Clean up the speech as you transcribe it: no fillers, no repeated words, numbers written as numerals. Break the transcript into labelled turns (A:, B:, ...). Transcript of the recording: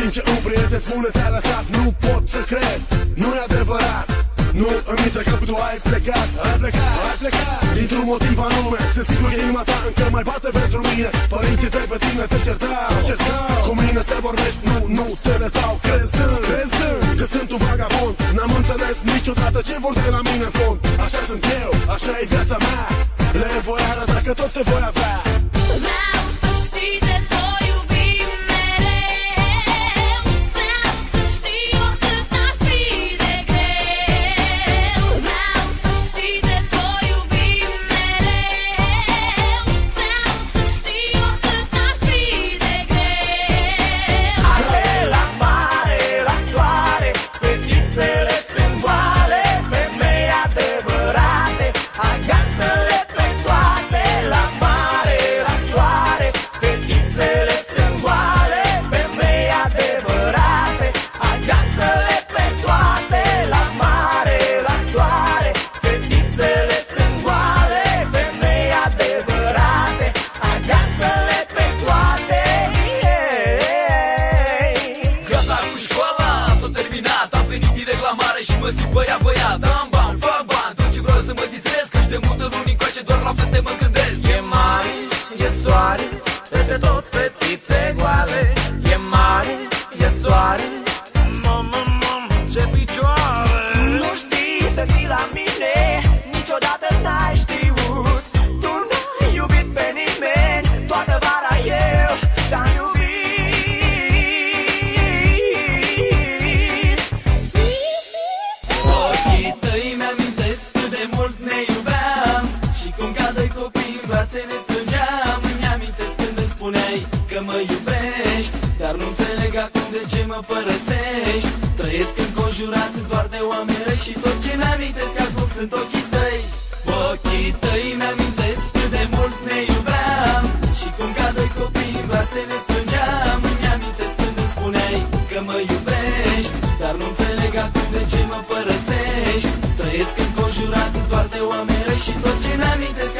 A: timp ce un prieten spune te-a lăsat, nu pot să cred, nu-i adevărat. Nu îmi intră că tu ai plecat, ai plecat dintr-un motiv anume. Sunt sigur că inima ta încă mai bate pentru mine. Părinții tăi pe tine te certau. Cu mine să vorbești, nu te lăsau. Crezând că sunt un vagabond, n-am înțeles niciodată ce vor de la mine în fond. Așa sunt eu, așa e viața mea. Le voi arăta că tot te voi avea.
B: Vreau să știi de toi iubi mereu. Vreau să știi oricât ar fi de greu. Vreau să știi de toi iubi mereu. Vreau să știi oricât ar fi de greu.
C: Ale la mare, la soare, fetițele sunt goale, femei adevărate, agață-le pe toate. La mare, la soare, fetițele sunt goale, femei adevărate, agață-le pe toate. La mare, la soare, fetițele sunt goale, femei adevărate, agață-le pe toate.
D: Gata cu școala, s-a terminat, am venit direct la mare și mă simt băiat. Am bani, fac bani, tot ce vreau să mă distrez, căci de multă luni încoace doar la fete mă gândesc.
C: E mare, e soare, peste tot fetițe goale. E mare, e soare, mamă, ce picioare. Nu știi să fii la mine, niciodată n-ai știut. Tu n-ai iubit pe nimeni, toată vara eu te-am iubit.
D: Ochii tăi mi-amintesc cât de mult ne iubeam și cum ca doi copii în brațe ne strângeam. Mi-amintesc când îmi spuneai că mă iubești, dar nu înțeleg acum de ce mă părăsești. Trăiesc înconjurat doar de oameni răi și tot ce mi-amintesc acum sunt ochii tăi. Ochii tăi mi-amintesc cât de mult ne iubeam și cum ca doi copii în brațe ne strângeam. Mi-amintesc când îmi spuneai că mă iubești, dar nu înțeleg acum de ce mă părăsești. Trăiesc înconjurat doar de oameni răi și tot ce mi-amintesc